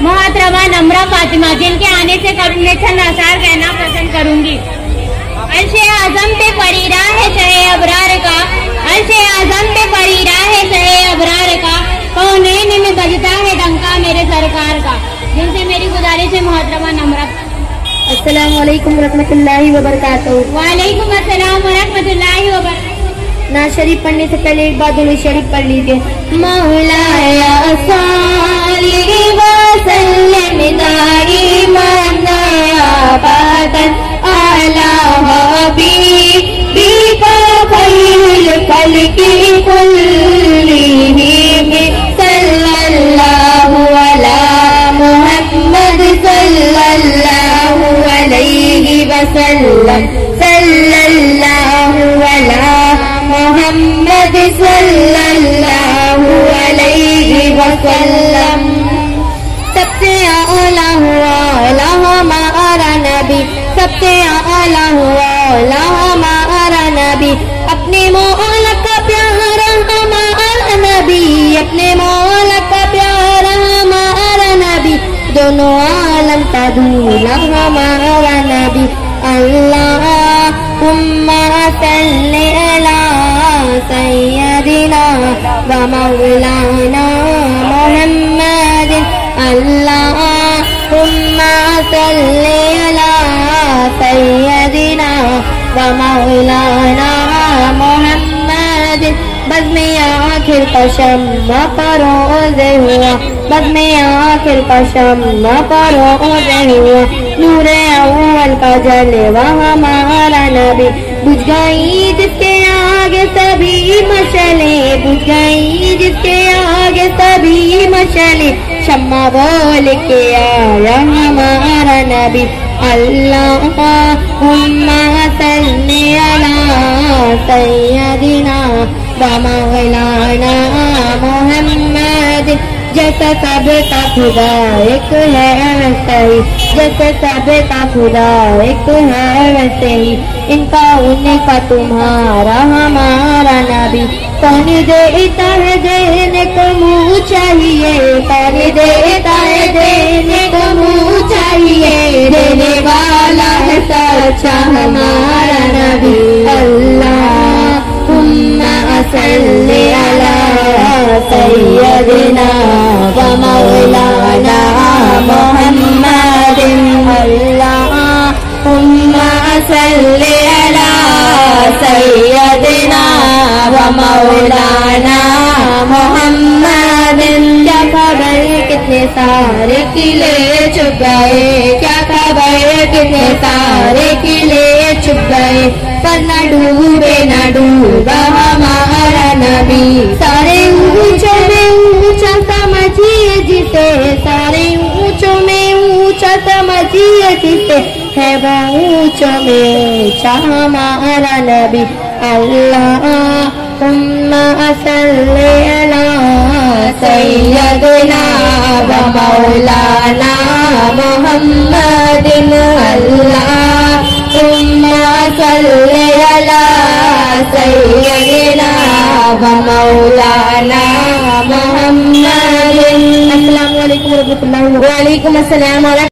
मोहतरमा नम्रा फातिमा, जिनके आने से कभी चंद आसार कहना पसंद करूंगी। अर्शे आजम पे परीरा है शहे अबरार का, अर्शे आजम पे परीरा है शहे अबरार का, कौनैन में बजता है डंका मेरे सरकार का। जिनसे मेरी गुजारिश है मोहतरमा नम्रा। अस्सलाम वालेकुम रहमतुल्लाहि व बरकातहू। वालेकुम अस्सलाम व रहमतुल्लाहि व बरकातहू। नात शरीफ पढ़ने से पहले एक बार दुरूद शरीफ पढ़ लीजिए। मौलाया सल्ली व सल्लिम दाइमन अबदन अला हबीबिका खैरुल खल्क़ि कुल्लिहिम सल्लल्लाहु अला मुहम्मद सल्लल्लाहु अलैहि वसल्लम सल्लल्लाहु अला मोहम्मद सल्लल्लाहु अलैहि वसल्लम। सबसे आला हुआ हमारा नबी, सबसे आला हुआ हमारा नबी, अपने मौला का प्यारा हमारा नबी, अपने मौला का प्यारा हमारा नबी, दोनों आलम का दूल्हा हमारा नबी। अल्लाहुम्मा सल्ली अला सय्यदिना व मौलाना मुहम्मदिन, अल्लाहुम्मा सल्ली अला सय्यदिना व मौलाना मुहम्मदिन। बज़ में आखिर का शम्मा परोज़े हुआ, बज़ में आखिर का शम्मा परोज़े हुआ, नूरे अव्वल का जलवा हमारा नबी, बुझ गई जिसके आगे सभी मशले, बुझ गई जिसके आगे सभी मशले, शम्मा बोल के आया हमारा नबी। अल्लाहुम्मा सल्ली अला सय्यदिना व मौलाना मुहम्मद। जैसा सबका खुदा एक है वैसे ही, जैसे सबका खुदा एक है वैसे ही, इनका उनका तुम्हारा हमारा नबी। कौन देता है देने को मुँह चाहिए, कौन देता है देने को मुँह चाहिए, देने वाला है सच्चा हमारा नबी। अल्लाहुम्मा सल्ली अला सय्यदिना व मौलाना मुहम्मदिन, अल्लाहुम्मा सल्ली अला सय्यदिना व मौलाना मुहम्मदिन। क्या खबर कितने सारे किले चुप गए, क्या खबर कितने सारे किले चुप गए, पर न डूबे न डूबा हमारा नबी। सारे ऊंचों में ऊंचा समझिए जिसे, सारे ऊंचों में ऊंचा समझिए जिसे, है वो ऊंचों में ऊंचा हमारा नबी। अल्लाहुम्मा सल्ली अला सय्यदिना व मौलाना मुहम्मदिन, अल्लाहुम्मा सल्ली अला सय्यदिना व मौलाना मुहम्मदिन। अस्सलामु अलैकुम व रहमतुल्लाहि व बरकातहू। वालेकुम अस्सलाम।